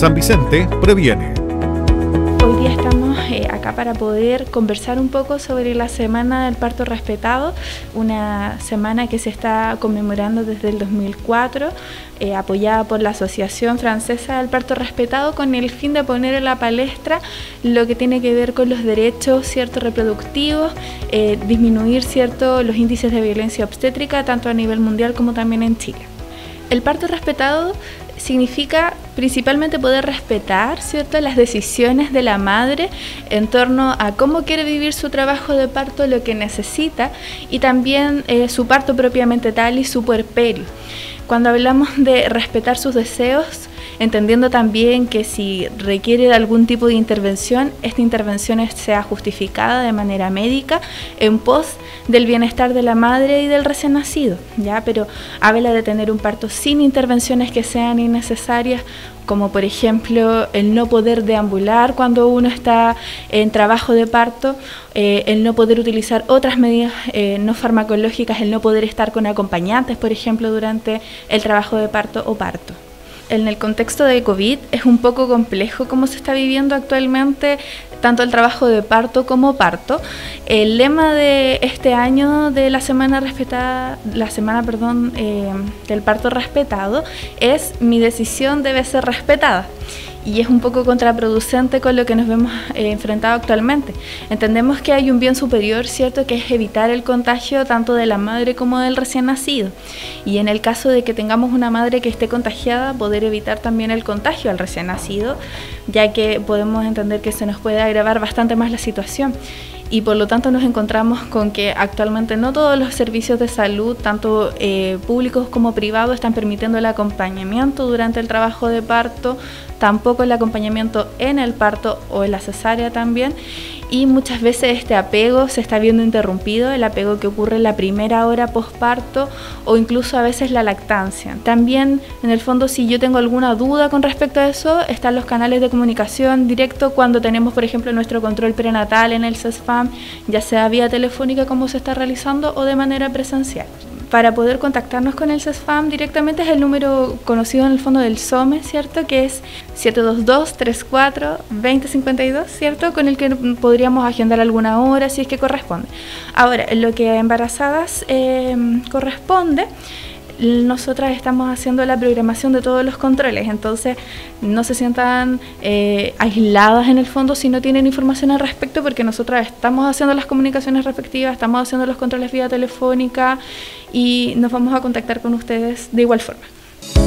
San Vicente previene. Hoy día estamos acá para poder conversar un poco sobre la Semana del Parto Respetado, una semana que se está conmemorando desde el 2004, apoyada por la Asociación Francesa del Parto Respetado, con el fin de poner en la palestra lo que tiene que ver con los derechos reproductivos, disminuir los índices de violencia obstétrica, tanto a nivel mundial como también en Chile. El parto respetado significa principalmente poder respetar, las decisiones de la madre en torno a cómo quiere vivir su trabajo de parto, lo que necesita, y también su parto propiamente tal y su puerperio. Cuando hablamos de respetar sus deseos, entendiendo también que si requiere de algún tipo de intervención, esta intervención sea justificada de manera médica en pos del bienestar de la madre y del recién nacido, pero habla de tener un parto sin intervenciones que sean innecesarias, como por ejemplo el no poder deambular cuando uno está en trabajo de parto, el no poder utilizar otras medidas no farmacológicas, el no poder estar con acompañantes, por ejemplo, durante el trabajo de parto o parto. En el contexto de COVID es un poco complejo cómo se está viviendo actualmente tanto el trabajo de parto como parto. El lema de este año de la semana del parto respetado es "Mi decisión debe ser respetada". Y es un poco contraproducente con lo que nos vemos enfrentados actualmente. Entendemos que hay un bien superior, que es evitar el contagio tanto de la madre como del recién nacido. Y en el caso de que tengamos una madre que esté contagiada, poder evitar también el contagio al recién nacido, ya que podemos entender que se nos puede agravar bastante más la situación. Y por lo tanto nos encontramos con que actualmente no todos los servicios de salud, tanto públicos como privados, están permitiendo el acompañamiento durante el trabajo de parto, tampoco el acompañamiento en el parto o en la cesárea también, y muchas veces este apego se está viendo interrumpido, el apego que ocurre en la primera hora posparto o incluso a veces la lactancia. También, en el fondo, si yo tengo alguna duda con respecto a eso, están los canales de comunicación directo cuando tenemos, por ejemplo, nuestro control prenatal en el CESFAM, ya sea vía telefónica como se está realizando o de manera presencial. Para poder contactarnos con el CESFAM directamente es el número conocido en el fondo del SOME, que es 722-34-2052, con el que podríamos agendar alguna hora si es que corresponde. Ahora, en lo que a embarazadas corresponde, nosotras estamos haciendo la programación de todos los controles, entonces no se sientan aisladas en el fondo si no tienen información al respecto, porque nosotras estamos haciendo las comunicaciones respectivas, estamos haciendo los controles vía telefónica y nos vamos a contactar con ustedes de igual forma.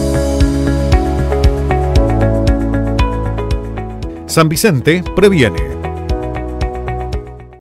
San Vicente previene.